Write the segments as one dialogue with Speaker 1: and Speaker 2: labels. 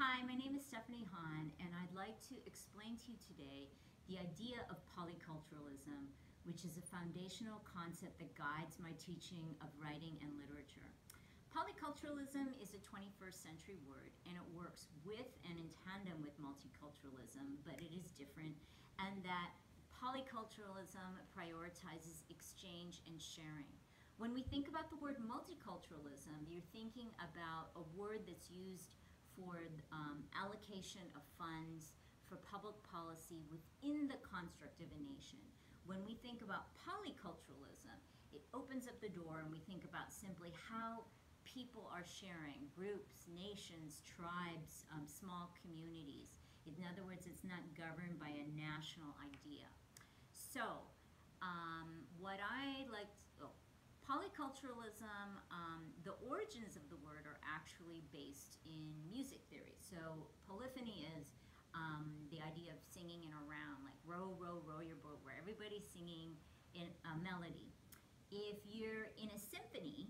Speaker 1: Hi, my name is Stephanie Hahn, and I'd like to explain to you today the idea of polyculturalism, which is a foundational concept that guides my teaching of writing and literature. Polyculturalism is a 21st century word, and it works with and in tandem with multiculturalism, but it is different, and that polyculturalism prioritizes exchange and sharing. When we think about the word multiculturalism, you're thinking about a word that's used for allocation of funds for public policy within the construct of a nation. When we think about polyculturalism, it opens up the door and we think about simply how people are sharing, groups, nations, tribes, small communities. In other words, it's not governed by a national idea. So, what I like, polyculturalism, the origins of the word are actually based in music theory. So polyphony is the idea of singing in a round, like row, row, row your boat, where everybody's singing in a melody. If you're in a symphony,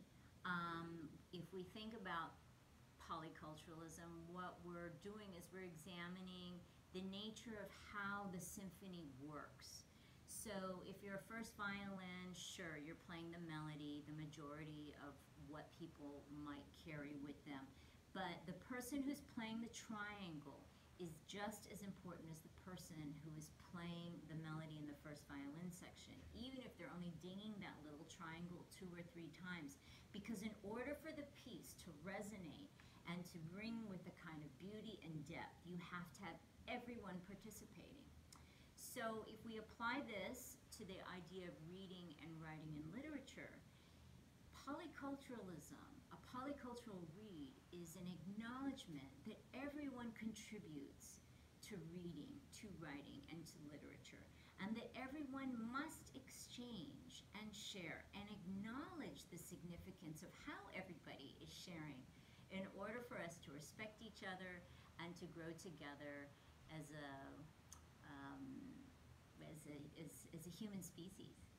Speaker 1: if we think about polyculturalism, what we're doing is we're examining the nature of how the symphony works. So if you're a first violin, sure, you're playing the melody, the majority of what people might carry with them. But the person who's playing the triangle is just as important as the person who is playing the melody in the first violin section, even if they're only dinging that little triangle 2 or 3 times. Because in order for the piece to resonate and to bring with a kind of beauty and depth, you have to have everyone participating. So if we apply this to the idea of reading and writing in literature, polyculturalism, a polycultural read, is an acknowledgement that everyone contributes to reading, to writing, and to literature, and that everyone must exchange and share and acknowledge the significance of how everybody is sharing in order for us to respect each other and to grow together as a human species.